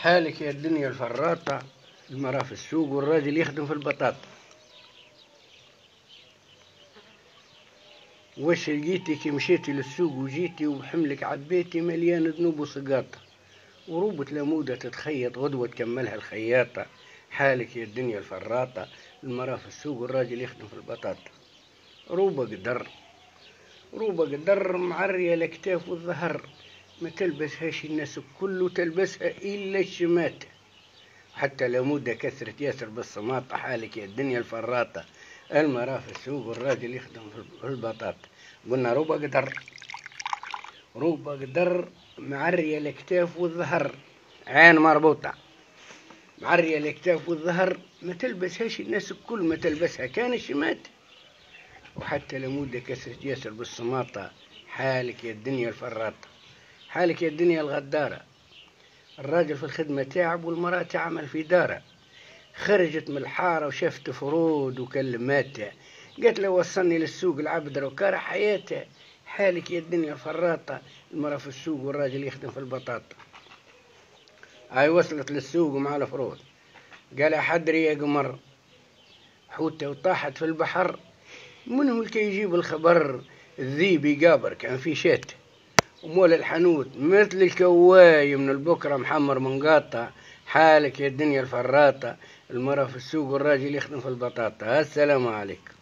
حالك يا الدنيا الفراطة، المرأة في السوق والراجل يخدم في البطاطا. وش لقيتي كي مشيتي للسوق وجيتي وحملك عبيتي مليان ذنوب وسقاطة، وروبة لمودة تتخيط غدوة تكملها الخياطة. حالك يا الدنيا الفراطة، المرأة في السوق والراجل يخدم في البطاطا. روبة قدر، روبة قدر معرية الأكتاف والظهر، ما تلبسهاش الناس كله تلبسها إلا الشمات. حتى لمودة كثرت ياسر بالصماطة. حالك يا الدنيا الفراطة، المرأة في السوق والراجل يخدم في البطاطا. قلنا روبة قدر، روبة قدر معرية الأكتاف والظهر، عين مربوطة، معرية الأكتاف والظهر، ما تلبسهاش الناس الكل، ما تلبسها كان الشمات. وحتى لمودة كثرت ياسر بالصماطة. حالك يا الدنيا الفراطة، حالك يا الدنيا الغدارة، الراجل في الخدمة تعب والمرأة تعمل في داره. خرجت من الحارة وشفت فرود وكلماتها، قالت له وصلني للسوق العبدرة وكاره حياته. حالك يا الدنيا الفراطة، المرأة في السوق والراجل يخدم في البطاطا. هاي وصلت للسوق ومع الفرود، قال حدري يا قمر، حوتة وطاحت في البحر، من هو اللي يجيب الخبر؟ الذيب يقابر كان في شات، ومول الحنوت مثل الكواي من البكرة محمر منقاطع. حالك يا الدنيا الفراطة، المرأة في السوق والراجل يخدم في البطاطا. السلام عليكم.